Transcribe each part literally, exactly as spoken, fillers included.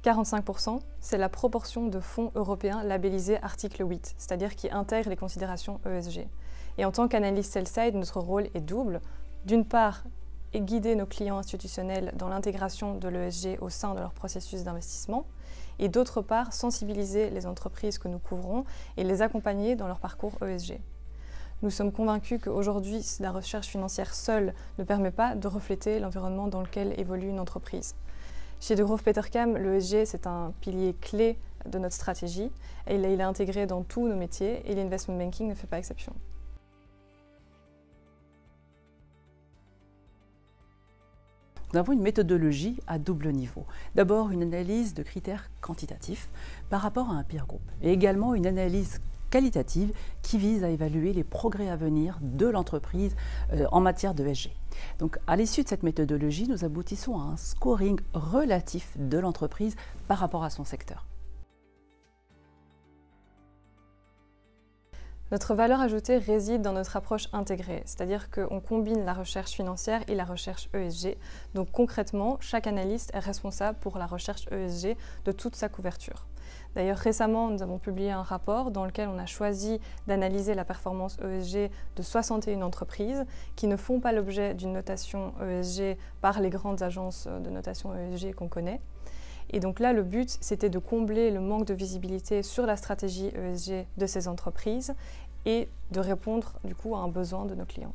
quarante-cinq pour cent, c'est la proportion de fonds européens labellisés article huit, c'est-à-dire qui intègrent les considérations E S G. Et en tant qu'analyste sell-side, notre rôle est double. D'une part, et guider nos clients institutionnels dans l'intégration de l'E S G au sein de leur processus d'investissement, et d'autre part, sensibiliser les entreprises que nous couvrons et les accompagner dans leur parcours E S G. Nous sommes convaincus qu'aujourd'hui, la recherche financière seule ne permet pas de refléter l'environnement dans lequel évolue une entreprise. Chez Degroof Petercam, l'E S G, c'est un pilier clé de notre stratégie, et il est intégré dans tous nos métiers, et l'investment banking ne fait pas exception. Nous avons une méthodologie à double niveau. D'abord, une analyse de critères quantitatifs par rapport à un peer group, et également une analyse qualitative qui vise à évaluer les progrès à venir de l'entreprise euh, en matière de E S G. Donc, à l'issue de cette méthodologie, nous aboutissons à un scoring relatif de l'entreprise par rapport à son secteur. Notre valeur ajoutée réside dans notre approche intégrée, c'est-à-dire qu'on combine la recherche financière et la recherche E S G. Donc concrètement, chaque analyste est responsable pour la recherche E S G de toute sa couverture. D'ailleurs, récemment, nous avons publié un rapport dans lequel on a choisi d'analyser la performance E S G de soixante et une entreprises qui ne font pas l'objet d'une notation E S G par les grandes agences de notation E S G qu'on connaît. Et donc là, le but, c'était de combler le manque de visibilité sur la stratégie E S G de ces entreprises et de répondre du coup à un besoin de nos clients.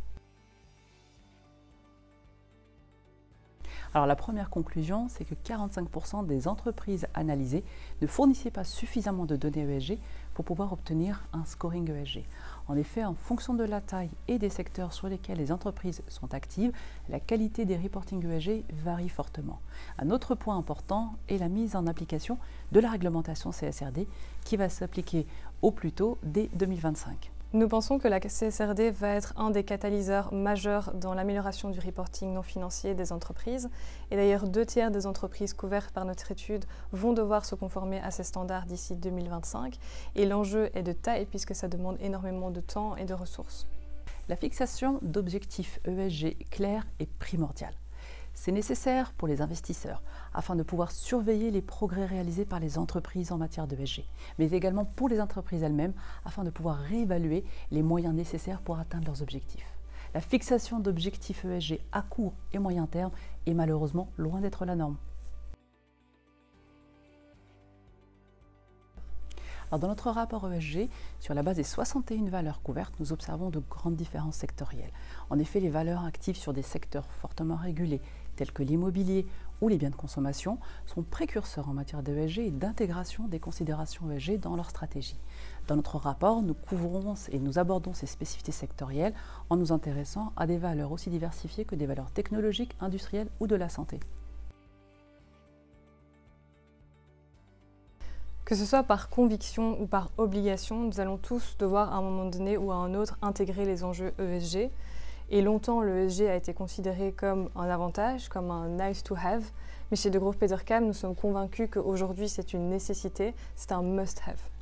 Alors la première conclusion, c'est que quarante-cinq pour cent des entreprises analysées ne fournissaient pas suffisamment de données E S G pour pouvoir obtenir un scoring E S G. En effet, en fonction de la taille et des secteurs sur lesquels les entreprises sont actives, la qualité des reporting E S G varie fortement. Un autre point important est la mise en application de la réglementation C S R D qui va s'appliquer au plus tôt dès deux mille vingt-cinq. Nous pensons que la C S R D va être un des catalyseurs majeurs dans l'amélioration du reporting non financier des entreprises. Et d'ailleurs, deux tiers des entreprises couvertes par notre étude vont devoir se conformer à ces standards d'ici deux mille vingt-cinq. Et l'enjeu est de taille puisque ça demande énormément de temps et de ressources. La fixation d'objectifs E S G clairs est primordiale. C'est nécessaire pour les investisseurs afin de pouvoir surveiller les progrès réalisés par les entreprises en matière de E S G, mais également pour les entreprises elles-mêmes afin de pouvoir réévaluer les moyens nécessaires pour atteindre leurs objectifs. La fixation d'objectifs E S G à court et moyen terme est malheureusement loin d'être la norme. Alors dans notre rapport E S G, sur la base des soixante et une valeurs couvertes, nous observons de grandes différences sectorielles. En effet, les valeurs actives sur des secteurs fortement régulés, tels que l'immobilier ou les biens de consommation, sont précurseurs en matière de E S G et d'intégration des considérations E S G dans leur stratégie. Dans notre rapport, nous couvrons et nous abordons ces spécificités sectorielles en nous intéressant à des valeurs aussi diversifiées que des valeurs technologiques, industrielles ou de la santé. Que ce soit par conviction ou par obligation, nous allons tous devoir à un moment donné ou à un autre intégrer les enjeux E S G. Et longtemps, le E S G a été considéré comme un avantage, comme un nice to have. Mais chez Degroof Petercam, nous sommes convaincus qu'aujourd'hui, c'est une nécessité, c'est un must have.